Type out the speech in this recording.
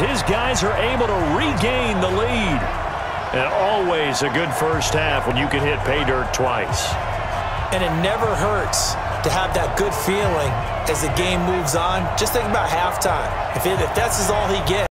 his guys are able to regain the lead. And always a good first half when you can hit pay dirt twice. And it never hurts to have that good feeling as the game moves on. Just think about halftime. If that's all he gets.